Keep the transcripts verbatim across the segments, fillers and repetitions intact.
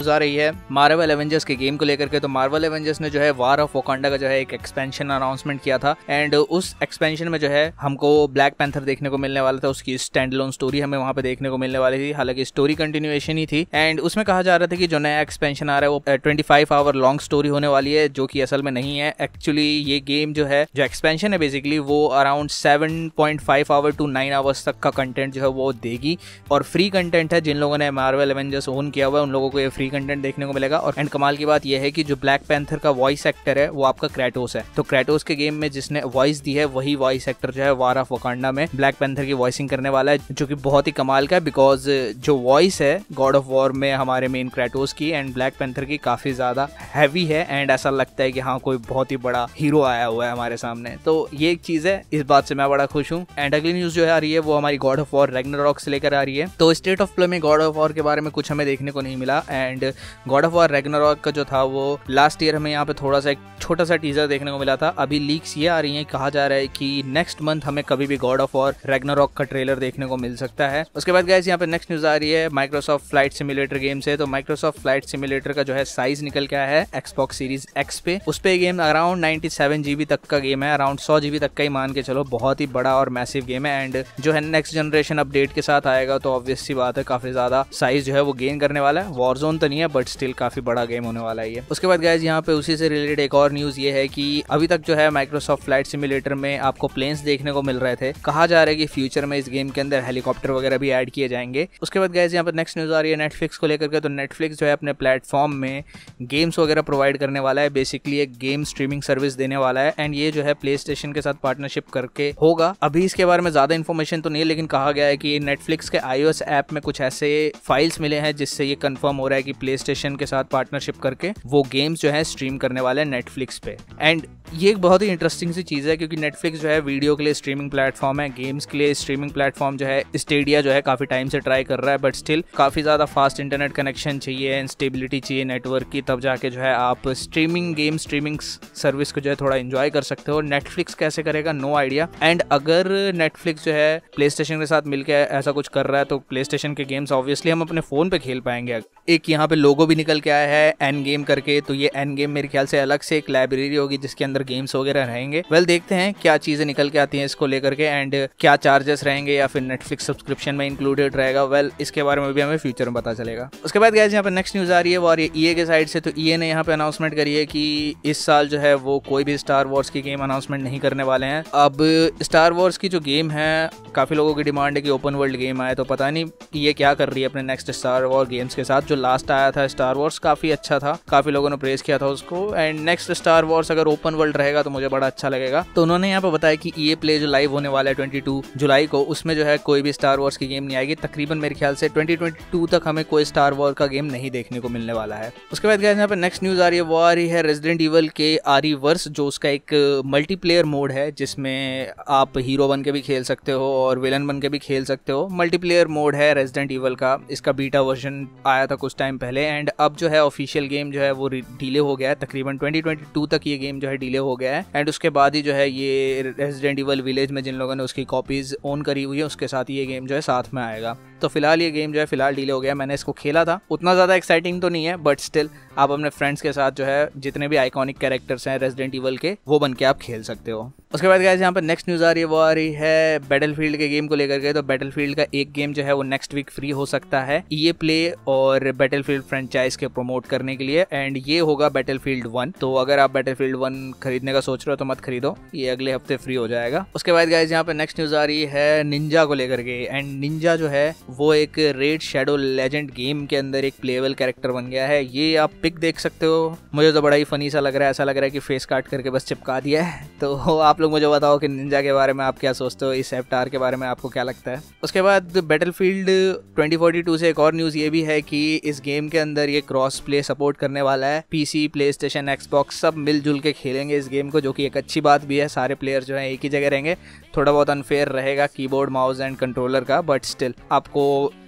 आ रही है Marvel Avengers के गेम को लेकर के। तो मार्वल एवेंजर्स ने जो है वार ऑफ वकांडा का जो है एक एक्सपेंशन अनाउंसमेंट किया था एंड उस एक्सपेंशन में जो है हमको ब्लैक पैंथर देखने को मिलने वाला था। उसकी स्टैंड अलोन स्टोरी हमें वहां पे देखने को मिलने वाली थी, हालांकि स्टोरी कंटिन्यूएशन ही थी। एंड उसमें कहा जा रहा था कि जो नया एक्सपेंशन आ रहा है वो twenty five hour long story होने वाली है, जो कि असल में नहीं है। एक्चुअली ये गेम जो है, जो एक्सपेंशन है बेसिकली, वो around seven point five hour to nine hours तक का कंटेंट जो है वो देगी और फ्री कंटेंट है। जिन लोगों ने मार्वल एवेंजर्स ओन किया हुआ है उन लोगों को ये फ्री कंटेंट देखने को मिलेगा। और एंड कमाल की बात यह है कि जो ब्लैक पैंथर का वॉइस एक्टर है वो आपका क्रेटोस है। तो क्रेटोस के गेम में जिसने वॉइस दी है वही वॉइस एक्टर जो है वार ऑफ वकांडा में ब्लैक पैंथर की वॉइसिंग करने वाला है, जो कि बहुत ही कमाल का है। बिकॉज जो वॉइस है गॉड ऑफ वॉर में हमारे मेन क्रेटोस की एंड ब्लैक पैंथर की काफी ज्यादा हैवी है एंड ऐसा लगता है कि हाँ कोई बहुत ही बड़ा हीरो आया हुआ है हमारे सामने। तो ये एक चीज है, इस बात से मैं बड़ा खुश हूँ। एंड अगली न्यूज जो है आ रही है वो हमारी गॉड ऑफ वॉर रैग्नारॉक से लेकर आ रही है। तो स्टेट ऑफ प्ले में गॉड ऑफ वॉर के बारे में कुछ हमें देखने को नहीं मिला and God of War Ragnarok का जो था वो लास्ट ईयर हमें यहाँ पे थोड़ा सा एक छोटा सा टीजर देखने को मिला था। अभी लीक्स ये आ रही हैं, कहा जा रहा है कि नेक्स्ट मंथ हमें कभी भी गॉड ऑफ वॉर रैग्नारॉक का ट्रेलर देखने को मिल सकता है। उसके बाद गाइस यहाँ पे नेक्स्ट न्यूज आ रही है माइक्रोसॉफ्ट फ्लाइट सिमुलेटर गेम से। तो माइक्रोसॉफ्ट फ्लाइट सिमुलेटर का जो है साइज निकल के आया है एक्सबॉक्स सीरीज एक्स पे। उस पे game around ninety seven GB तक का गेम है, अराउंड सौ जीबी तक का ही मान के चलो। बहुत ही बड़ा और मैसिव गेम है एंड जो है नेक्स्ट जनरेशन अपडेट के साथ आएगा तो ऑब्वियस सी बात है काफी ज्यादा साइज जो है वो गेन करने वाला है। वॉरजोन तो नहीं है बट स्टिल काफी बड़ा गेम होने वाला है ये। उसके बाद गाइस यहाँ पे उसी से रिलेटेड एक और न्यूज ये है कि अभी तक जो है माइक्रोसॉफ्ट फ्लाइट सिमुलेटर में आपको प्लेन्स देखने को मिल रहे थे। कहा जा रहा है कि फ्यूचर में इस गेम के अंदर हेलीकॉप्टर वगैरह भी ऐड किए जाएंगे। उसके बाद गाइस यहाँ पर नेक्स्ट न्यूज आ रही है नेटफ्लिक्स को लेकर के। तो नेटफ्लिक्स जो है अपने प्लेटफॉर्म में गेम्स वगैरह प्रोवाइड करने वाला है, बेसिकली एक गेम स्ट्रीमिंग सर्विस देने वाला है एंड ये जो है प्ले स्टेशन के साथ पार्टनरशिप करके होगा। अभी इसके बारे में ज्यादा इन्फॉर्मेशन तो नहीं है, लेकिन कहा गया है कि नेटफ्लिक्स के आईओएस ऐप में कुछ ऐसे फाइल्स मिले हैं जिससे ये कंफर्म हो रहा है कि प्ले स्टेशन के साथ पार्टनरशिप करके वो गेम्स जो है स्ट्रीम करने वाले हैं नेटफ्लिक्स पे। एंड ये एक बहुत ही इंटरेस्टिंग सी चीज है क्योंकि नेटफ्लिक्स जो है वीडियो के लिए स्ट्रीमिंग प्लेटफॉर्म है, गेम्स के लिए स्ट्रीमिंग प्लेटफॉर्म जो है स्टेडिया जो है काफी टाइम से ट्राई कर रहा है, बट स्टिल काफी ज्यादा फास्ट इंटरनेट कनेक्शन चाहिए एंड स्टेबिलिटी चाहिए नेटवर्क की, तब जाके जो है आप स्ट्रीमिंग गेम स्ट्रीमिंग सर्विस को जो है थोड़ा एंजॉय कर सकते हो। नेटफ्लिक्स कैसे करेगा नो आइडिया। एंड अगर नेटफ्लिक्स जो है प्ले स्टेशन के साथ मिलकर ऐसा कुछ कर रहा है तो प्ले स्टेशन के गेम्स ऑब्वियसली हम अपने फोन पे खेल पाएंगे। एक यहाँ पे लोगो भी निकल के आया है एन गेम करके, तो ये एन गेम मेरे ख्याल से अलग से एक लाइब्रेरी होगी जिसके अंदर गेम्स वगैरह रहेंगे। वेल well, देखते हैं क्या चीजें निकल के आती हैं इसको लेकर के एंड क्या चार्जेस रहेंगे या फिर नेटफ्लिक्स सब्सक्रिप्शन में इंक्लूडेड रहेगा। वेल well, इसके बारे में भी हमें फ्यूचर में पता चलेगा। उसके बाद गाइस यहाँ पे नेक्स्ट न्यूज आ रही है वो आ रही है ईए के साइड से। तो ईए ने यहाँ पे अनाउंसमेंट करी है कि इस साल जो है वो कोई भी स्टार वॉर्स की गेम अनाउंसमेंट नहीं करने वाले हैं। अब स्टार वॉर्स की जो गेम है काफी लोगों की डिमांड है कि ओपन वर्ल्ड गेम आए, तो पता नहीं ये क्या कर रही है अपने नेक्स्ट स्टार वॉर गेम्स के साथ। जो लास्ट आया था स्टार वॉर्स काफी अच्छा था, काफी लोगों ने प्रेज किया था उसको एंड नेक्स्ट स्टार वॉर्स अगर ओपन वर्ल्ड रहेगा तो मुझे बड़ा अच्छा लगेगा। तो उन्होंने यहाँ पे बताया कि ईए प्ले जो लाइव होने वाला है बाईस जुलाई को, उसमें जो है कोई भी स्टार वॉर्स की गेम नहीं आएगी। तकरीबन मेरे ख्याल से ट्वेंटी ट्वेंटी टू तक हमें कोई स्टार वॉर का गेम नहीं देखने को मिलने वाला है। उसके बाद यहाँ पे नेक्स्ट न्यूज आ रही है वो आ रही है रेजिडेंट इवल के आरीवर्स, जो उसका एक मल्टीप्लेयर मोड है जिसमें आप हीरो बन के भी खेल सकते हो और विलन बन के भी खेल सकते हो। मल्टीप्लेयर मोड है रेजिडेंट इवल का, इसका बीटा वर्जन आया था कुछ टाइम पहले एंड अब जो है ऑफिशियल गेम जो है वो डिले हो गया है, तकरीबन ट्वेंटी ट्वेंटी टू तक ये गेम जो है डिले हो गया है एंड उसके बाद ही जो है ये रेजिडेंट इवल विलेज में जिन लोगों ने उसकी कॉपीज ओन करी हुई है उसके साथ ये गेम जो है साथ में आएगा। तो फिलहाल ये गेम जो है फिलहाल डिले हो गया। मैंने इसको खेला था, उतना ज्यादा एक्साइटिंग तो नहीं है बट स्टिल आप अपने फ्रेंड्स के साथ जो है जितने भी आइकॉनिक कैरेक्टर्स हैं रेजिडेंट इवल के वो बन के आप खेल सकते हो। उसके बाद गाइस यहाँ पर नेक्स्ट न्यूज आ रही है वो आ रही है बैटलफील्ड के गेम को लेकर के। तो बैटलफील्ड का एक गेम जो है वो नेक्स्ट वीक फ्री हो सकता है ईए प्ले और बैटलफील्ड फ्रेंचाइज के प्रमोट करने के लिए एंड ये होगा बैटलफील्ड वन। तो अगर आप बैटलफील्ड वन खरीदने का सोच रहे हो तो मत खरीदो, ये अगले हफ्ते फ्री हो जाएगा। उसके बाद गाइस यहाँ पे नेक्स्ट न्यूज आ रही है निंजा को लेकर के एंड निंजा जो है वो एक रेड शैडो लेजेंड गेम के अंदर एक प्लेएबल कैरेक्टर बन गया है। ये आप पिक देख सकते हो, मुझे तो बड़ा ही फनी सा लग रहा है, ऐसा लग रहा है कि फेस काट करके बस चिपका दिया है। तो आप लोग मुझे बताओ कि निंजा के बारे में आप क्या सोचते हो, इस एवतार के बारे में आपको क्या लगता है। उसके बाद बैटलफील्ड ट्वेंटी फोर्टी टू से एक और न्यूज ये भी है कि इस गेम के अंदर ये क्रॉस प्ले सपोर्ट करने वाला है, पीसी प्ले स्टेशन एक्सबॉक्स सब मिलजुल के खेलेंगे इस गेम को, जो कि एक अच्छी बात भी है। सारे प्लेयर जो है एक ही जगह रहेंगे, थोड़ा बहुत अनफेयर रहेगा कीबोर्ड माउस एंड कंट्रोलर का, बट स्टिल आपको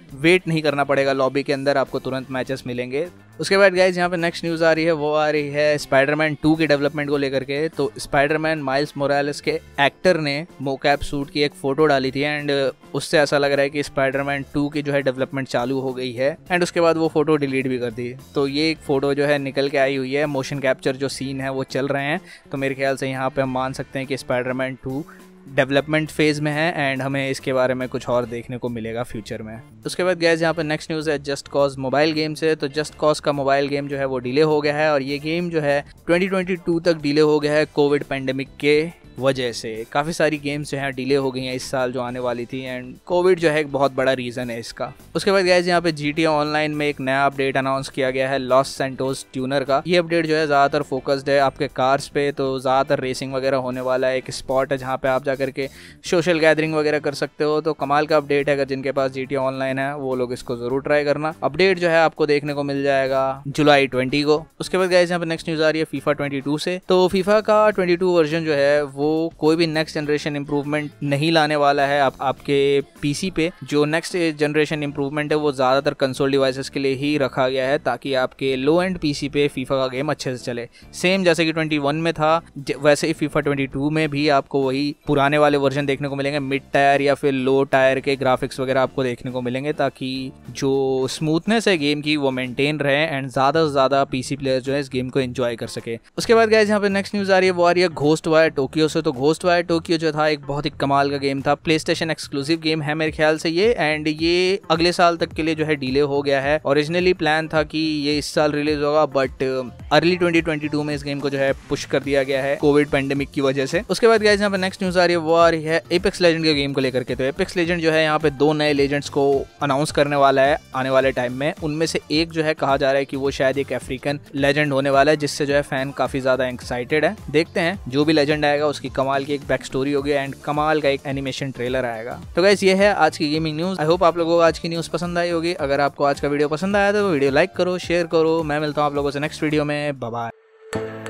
वेट नहीं करना पड़ेगा लॉबी के अंदर, आपको तुरंत मैचेस मिलेंगे। उसके बाद गाइज यहाँ पे नेक्स्ट न्यूज़ आ रही है, वो आ रही है स्पाइडरमैन टू के डेवलपमेंट को लेकर के। तो स्पाइडरमैन माइल्स मोरालेस के एक्टर ने मोकैप सूट की एक फ़ोटो डाली थी एंड उससे ऐसा लग रहा है कि स्पाइडरमैन टू की जो है डेवलपमेंट चालू हो गई है एंड उसके बाद वो फ़ोटो डिलीट भी कर दी। तो ये एक फ़ोटो जो है निकल के आई हुई है, मोशन कैप्चर जो सीन है वो चल रहे हैं। तो मेरे ख्याल से यहाँ पे हम मान सकते हैं कि स्पाइडरमैन टू डेवलपमेंट फेज़ में है एंड हमें इसके बारे में कुछ और देखने को मिलेगा फ्यूचर में। उसके बाद गैस यहाँ पे नेक्स्ट न्यूज़ है जस्ट कॉज मोबाइल गेम से। तो जस्ट कॉज का मोबाइल गेम जो है वो डिले हो गया है और ये गेम जो है ट्वेंटी ट्वेंटी टू तक डिले हो गया है कोविड पैंडेमिक के वजह से। काफ़ी सारी गेम्स जो हैं डिले हो गई हैं इस साल जो आने वाली थी एंड कोविड जो है एक बहुत बड़ा रीज़न है इसका। उसके बाद गाइस यहाँ पे जी टी ए ऑनलाइन में एक नया अपडेट अनाउंस किया गया है लॉस सैंटोस ट्यूनर का। ये अपडेट जो है ज़्यादातर फोकस्ड है आपके कार्स पे, तो ज़्यादातर रेसिंग वगैरह होने वाला है। एक स्पॉट है जहाँ पे आप जाकर के सोशल गैदरिंग वगैरह कर सकते हो। तो कमाल का अपडेट है, अगर जिनके पास जी टी ए ऑनलाइन है वो लोग इसको ज़रूर ट्राई करना। अपडेट जो है आपको देखने को मिल जाएगा जुलाई ट्वेंटी को। उसके बाद गाइस यहाँ पे नेक्स्ट न्यूज़ आ रही है फीफा ट्वेंटी टू से। तो फीफा का ट्वेंटी टू वर्जन जो है वो कोई भी जनरेशन इंप्रूवमेंट नहीं लाने वाला है आप, आपके पीसी पे। जो नेक्स्ट जनरेशन इंप्रूवमेंट है वो ज़्यादातर कंसोल डिवाइसेस के लिए ही रखा गया है ताकि आपके लो एंड पीसी पे फीफा का गेम अच्छे से चले। सेम जैसे कि ट्वेंटी वन में था वैसे ही फीफा ट्वेंटी टू में भी आपको वही पुराने वाले वर्जन देखने को मिलेंगे। मिड टायर या फिर लो टायर के ग्राफिक्स वगैरह आपको देखने को मिलेंगे ताकि जो स्मूथनेस है गेम की वो मेंटेन रहे एंड ज़्यादा से ज़्यादा पीसी प्लेयर जो है इस गेम को एंजॉय कर सके। उसके बाद गाइस यहाँ पे नेक्स्ट न्यूज़ आ रही है, वो आ रही है घोस्ट वायर टोक्यो से। तो घोस्ट वायर टोक्यो जो था एक बहुत ही कमाल का गेम था, प्ले स्टेशन एक्सक्लूसिव गेम है मेरे ख्याल से ये एंड ये अगले साल तक के लिए जो है डिले हो गया है। ओरिजिनली प्लान था कि ये इस साल रिलीज होगा but early twenty twenty two में इस गेम को जो है पुश कर दिया गया है कोविड पैंडेमिक की वजह से। उसके बाद गाइस यहाँ पे नेक्स्ट न्यूज़ आ रही है, वो आ रही है एपेक्स लेजेंड के गेम को लेकर के। तो एपेक्स लेजेंड जो है यहाँ पे दो नए लेजेंड्स को अनाउंस करने वाला है आने वाले टाइम में। उनमें से एक जो है कहा जा रहा है कि वो शायद एक अफ्रीकन लेजेंड होने वाला है जिससे जो है फैन काफी ज्यादा एक्साइटेड है। देखते हैं जो भी लेजेंड आएगा उसकी कमाल की एक बैक स्टोरी होगी एंड कमाल का एक एनिमेशन ट्रेलर आएगा। तो गाइस ये है आज की गेमिंग न्यूज़। आई होप आप लोगों को आज की न्यूज़ पसंद आई होगी। अगर आपको आज का वीडियो पसंद आया तो वीडियो लाइक करो, शेयर करो। मैं मिलता हूँ आप लोगों से नेक्स्ट वीडियो में। Bye bye.